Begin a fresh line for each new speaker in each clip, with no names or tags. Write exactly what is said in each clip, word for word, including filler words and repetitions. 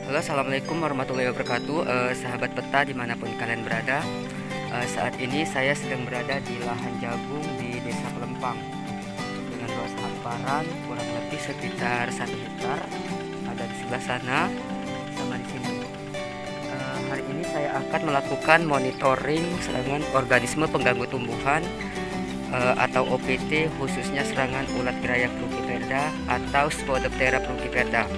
Halo, assalamualaikum warahmatullahi wabarakatuh. Eh, sahabat peta dimanapun kalian berada, eh, saat ini saya sedang berada di lahan jagung di Desa Pelempang dengan luas hamparan kurang lebih sekitar satu hektar. Ada di sebelah sana sama di sini. Eh, hari ini saya akan melakukan monitoring serangan organisme pengganggu tumbuhan eh, atau O P T, khususnya serangan ulat gerayak Frugiperda atau Spodoptera frugiperda.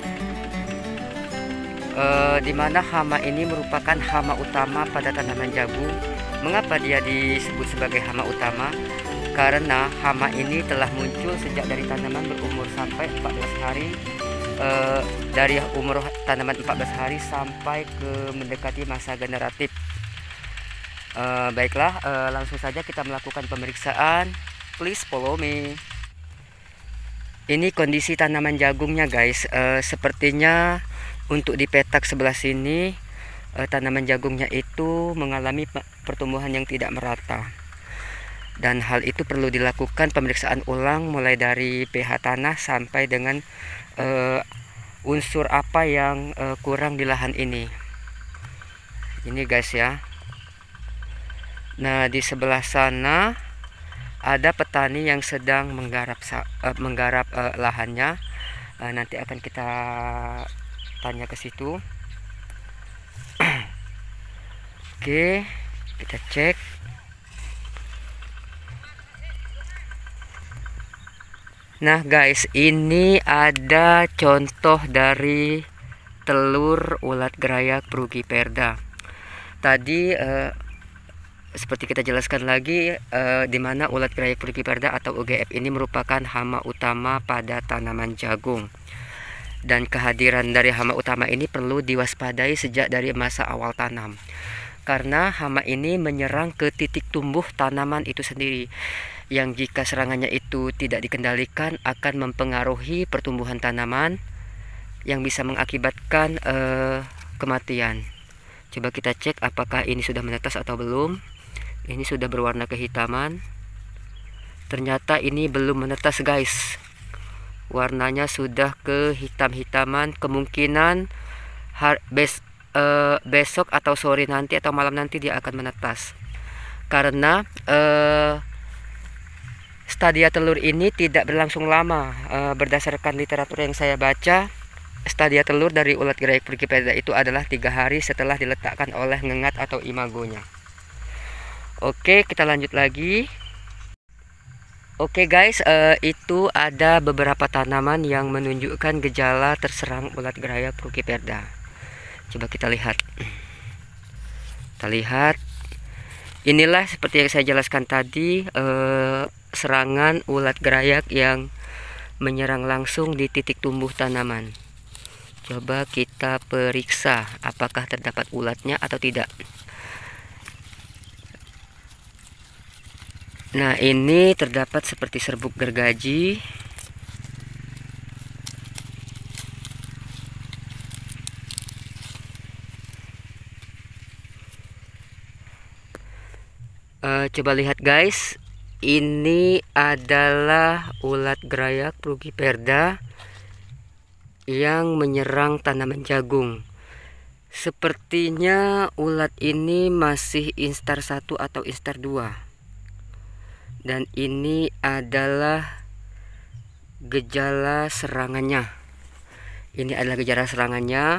Uh, di mana hama ini merupakan hama utama pada tanaman jagung. Mengapa dia disebut sebagai hama utama? Karena hama ini telah muncul sejak dari tanaman berumur sampai empat belas hari, uh, dari umur tanaman empat belas hari sampai ke mendekati masa generatif. Uh, baiklah, uh, langsung saja kita melakukan pemeriksaan. Please follow me. Ini kondisi tanaman jagungnya, guys. Uh, sepertinya untuk di petak sebelah sini eh, tanaman jagungnya itu mengalami pertumbuhan yang tidak merata, dan hal itu perlu dilakukan pemeriksaan ulang mulai dari pH tanah sampai dengan eh, unsur apa yang eh, kurang di lahan ini. Ini guys ya. Nah, di sebelah sana ada petani yang sedang menggarap eh, menggarap eh, lahannya. Eh, nanti akan kita tanya ke situ. Oke, kita cek. Nah guys, ini ada contoh dari telur ulat gerayak Frugiperda. Tadi eh, seperti kita jelaskan lagi, eh, di mana ulat gerayak Frugiperda atau U G F ini merupakan hama utama pada tanaman jagung. Dan kehadiran dari hama utama ini perlu diwaspadai sejak dari masa awal tanam, karena hama ini menyerang ke titik tumbuh tanaman itu sendiri, yang jika serangannya itu tidak dikendalikan akan mempengaruhi pertumbuhan tanaman yang bisa mengakibatkan eh, kematian. Coba kita cek apakah ini sudah menetas atau belum. Ini sudah berwarna kehitaman. Ternyata ini belum menetas, guys. Warnanya sudah kehitam-hitaman. Kemungkinan har bes uh, besok atau sore nanti atau malam nanti dia akan menetas, karena uh, stadia telur ini tidak berlangsung lama. Uh, berdasarkan literatur yang saya baca, stadia telur dari ulat gerayak Frugiperda itu adalah tiga hari setelah diletakkan oleh ngengat atau imagonya. Oke, kita lanjut lagi. Oke guys, uh, itu ada beberapa tanaman yang menunjukkan gejala terserang ulat gerayak Frugiperda. Coba kita lihat. Kita lihat. Inilah seperti yang saya jelaskan tadi, uh, serangan ulat gerayak yang menyerang langsung di titik tumbuh tanaman. Coba kita periksa apakah terdapat ulatnya atau tidak. Nah, ini terdapat seperti serbuk gergaji. Uh, coba lihat guys, ini adalah ulat gerayak Frugiperda yang menyerang tanaman jagung. Sepertinya ulat ini masih instar satu atau instar dua. Dan ini adalah gejala serangannya. Ini adalah gejala serangannya.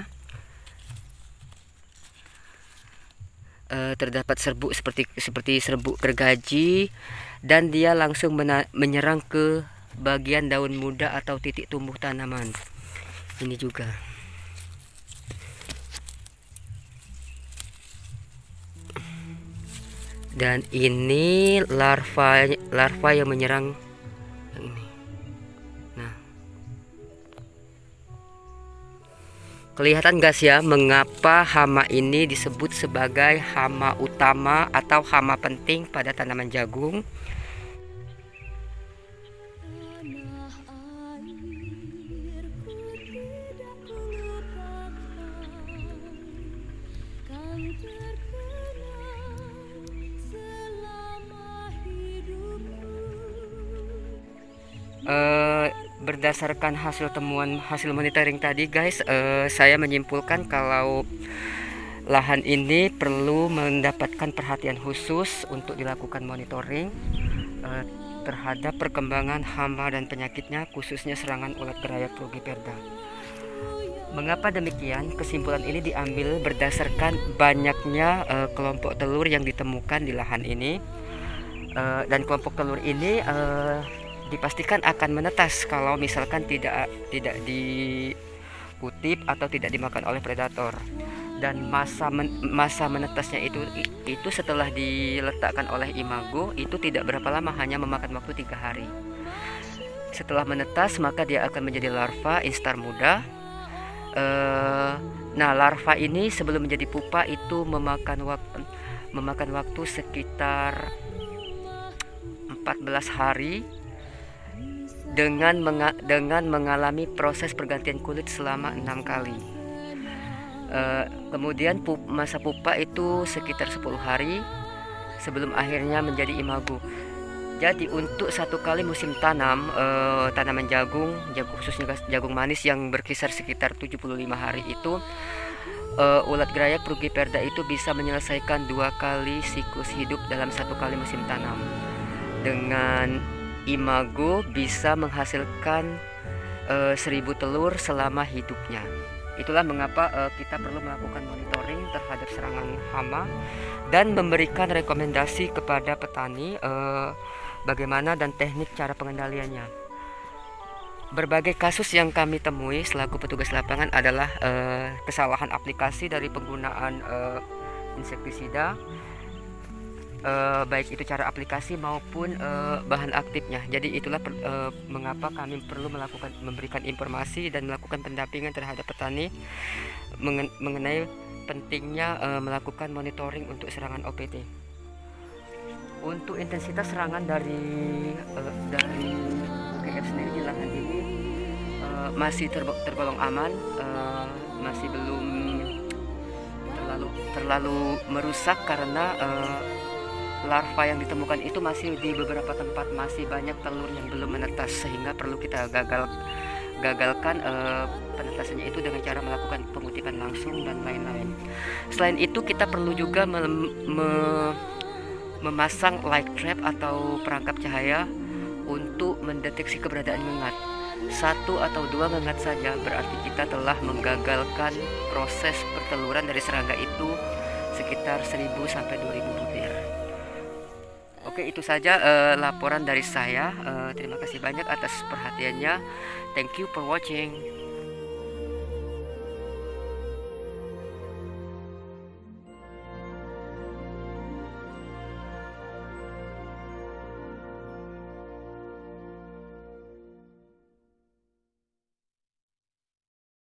E, terdapat serbuk seperti seperti serbuk gergaji, dan dia langsung menyerang ke bagian daun muda atau titik tumbuh tanaman. Ini juga. Dan ini larva larva yang menyerang yang ini. Nah, kelihatan guys ya, mengapa hama ini disebut sebagai hama utama atau hama penting pada tanaman jagung. Uh, berdasarkan hasil temuan hasil monitoring tadi guys, uh, saya menyimpulkan kalau lahan ini perlu mendapatkan perhatian khusus untuk dilakukan monitoring uh, terhadap perkembangan hama dan penyakitnya, khususnya serangan ulat gerayak Frugiperda. Mengapa demikian? Kesimpulan ini diambil berdasarkan banyaknya uh, kelompok telur yang ditemukan di lahan ini, uh, dan kelompok telur ini uh, dipastikan akan menetas kalau misalkan tidak tidak dikutip atau tidak dimakan oleh predator. Dan masa men, masa menetasnya itu itu setelah diletakkan oleh imago itu tidak berapa lama, hanya memakan waktu tiga hari. Setelah menetas maka dia akan menjadi larva instar muda. Uh, nah larva ini sebelum menjadi pupa itu memakan waktu memakan waktu sekitar empat belas hari dengan menga dengan mengalami proses pergantian kulit selama enam kali. Uh, kemudian pup, masa pupa itu sekitar sepuluh hari sebelum akhirnya menjadi imago. Jadi untuk satu kali musim tanam uh, tanaman jagung, jagung khususnya jagung manis yang berkisar sekitar tujuh puluh lima hari itu, uh, ulat gerayak Frugiperda itu bisa menyelesaikan dua kali siklus hidup dalam satu kali musim tanam. Dengan imago bisa menghasilkan uh, seribu telur selama hidupnya. Itulah mengapa uh, kita perlu melakukan monitoring terhadap serangan hama dan memberikan rekomendasi kepada petani uh, bagaimana dan teknik cara pengendaliannya. Berbagai kasus yang kami temui selaku petugas lapangan adalah uh, kesalahan aplikasi dari penggunaan uh, insektisida, Uh, baik itu cara aplikasi maupun uh, bahan aktifnya. Jadi itulah per, uh, mengapa kami perlu melakukan memberikan informasi dan melakukan pendampingan terhadap petani mengen mengenai pentingnya uh, melakukan monitoring untuk serangan O P T. Untuk intensitas serangan dari uh, dari U G F sendiri di lahan ini uh, masih ter tergolong aman, uh, masih belum terlalu terlalu merusak karena uh, larva yang ditemukan itu masih di beberapa tempat masih banyak telur yang belum menetas, sehingga perlu kita gagal gagalkan uh, penetasannya itu dengan cara melakukan pengutipan langsung dan lain-lain. Selain itu kita perlu juga me me memasang light trap atau perangkap cahaya untuk mendeteksi keberadaan ngengat. Satu atau dua ngengat saja berarti kita telah menggagalkan proses perteluran dari serangga itu sekitar seribu sampai dua ribu butir. Oke, itu saja uh, laporan dari saya. Uh, terima kasih banyak atas perhatiannya. Thank you for watching.